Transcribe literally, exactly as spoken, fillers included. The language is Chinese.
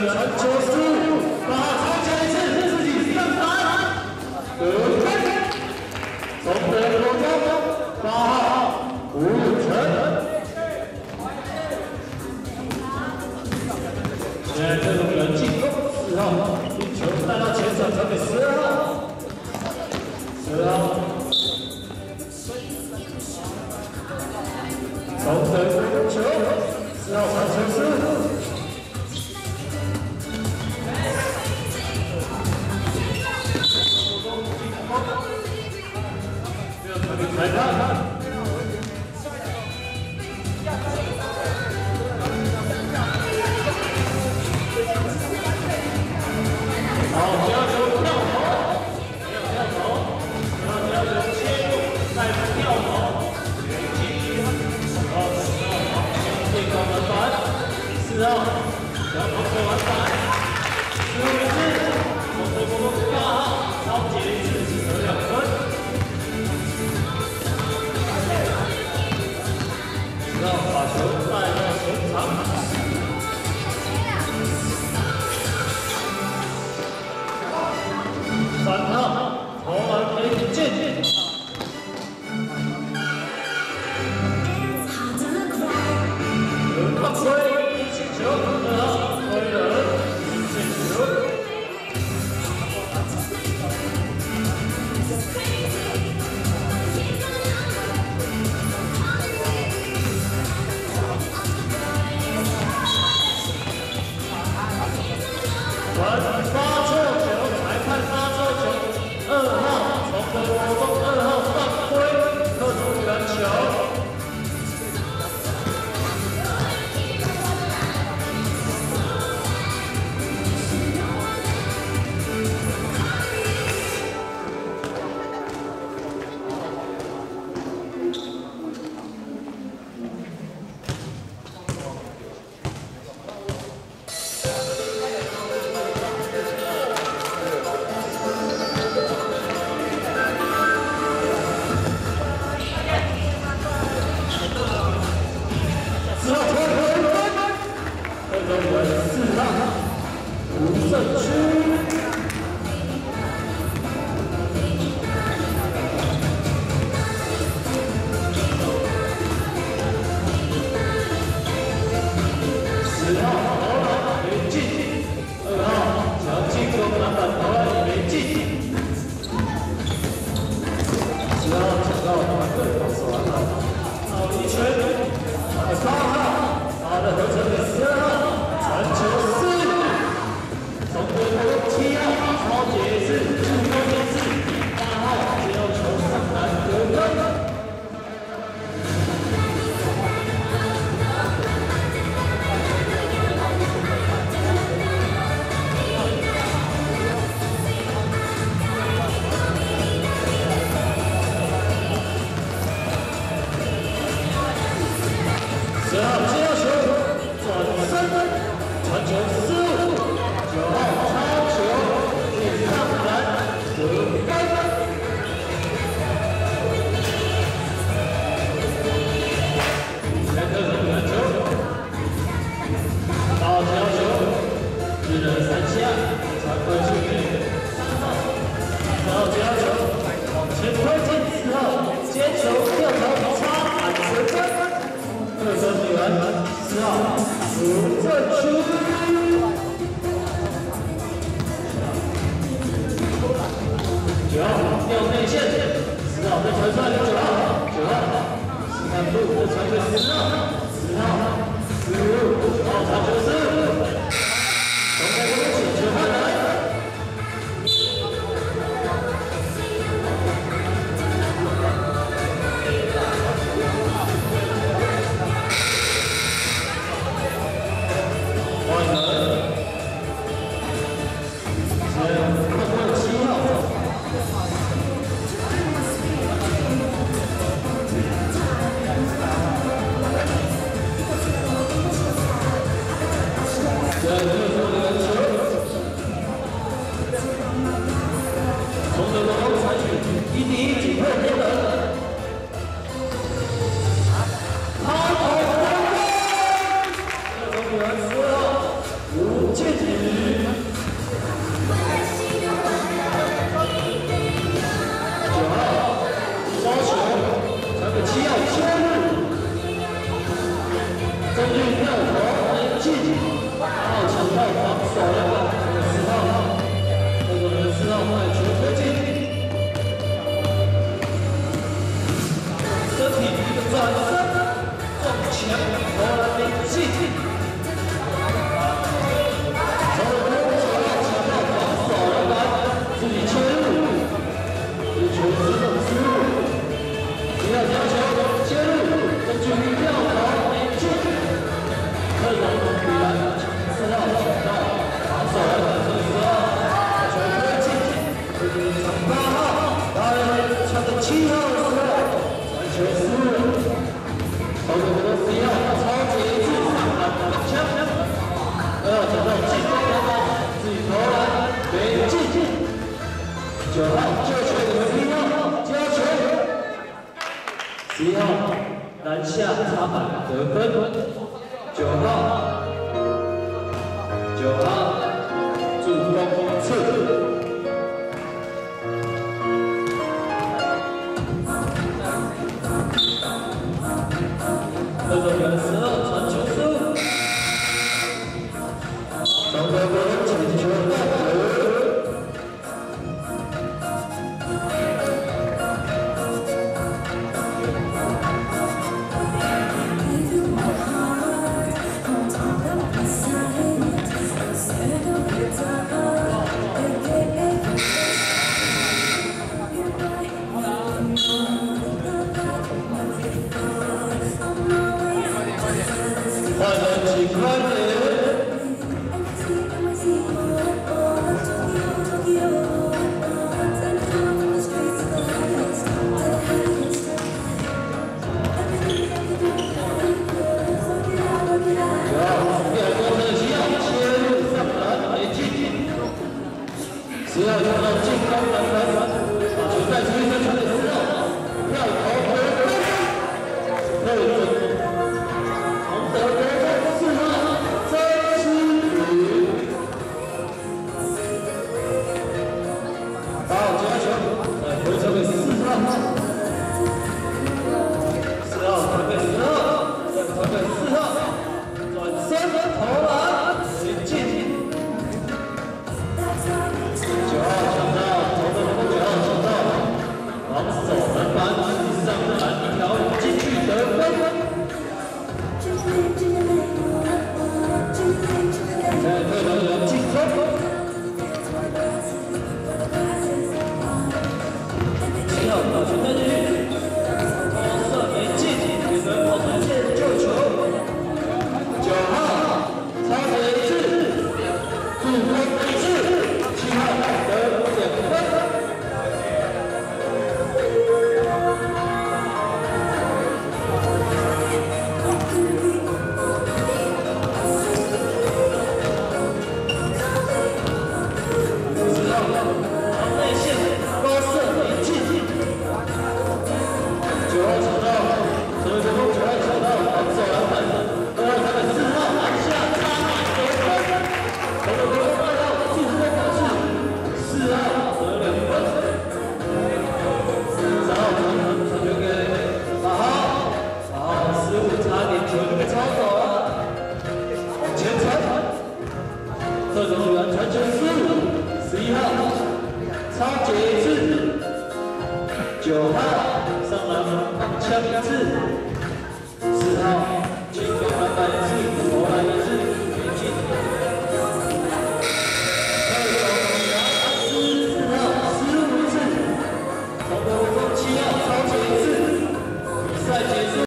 传球失误，八号超前一次自己上篮，得分，从德国中八号吴成。现在这种人进攻，四号运球带到前场传给十二号，十二号。 从德国球，四号传球失误。这个传给裁判。好，不要求跳投，没有跳投，然后要求切入，再跳投。 四号，小跑手完板，十五名是从德国的八号，超杰一次得两分。十号把球带到前场，三号投篮没进。 放水，进球，二号推人，进球。传发错球，裁判发错球，二号从德国中二号犯规，特殊援球。 四号，吴正区。 七号切入，中距跳投没进，八号抢到防守了，这个四号，这个四号外球推进，身体一个转身，撞墙投篮没进。 自己切入，一球失误失误，不要跳球切入，中距离跳投没进，克隆比兰四号抢到，防守来的这十号，球推进，这个抢八号，来抢的七号的时候，传球失误，后面的十一号超级一次上篮挡枪，二号抢到进攻篮板，自己投篮没进。 九号救球，十一号接球，十一号篮下插板得分，九号，九号助攻攻刺，这个人十二传球失误，张德国进球带球。 快点，请快点！只要用到进攻篮板，把球带出一分传给四号，跳投得分，对准，洪德得分四号曾思宇，八号接球，再回传给四号，四号传给十号，再传给四号，转身投篮没进。 九号抢到，投的不九号抢到，防守篮板，自己上篮一条进去得分。再对轮人进攻，七号把球带进去，高射没进，也能往前线救球。九号超前一次，助攻一次。 七号得两分，十号往内线高射没进，九号抢到，所以说九号抢到防守篮板，二号传给四号篮下插板得分，投的不二号助攻模式。 四号得两分，三号传传球给八号，八号失误，差点球就被抄走了，往前传，特种员传球失误，十一号超解一次，九号上篮放枪一次，四号进攻篮板一次，投篮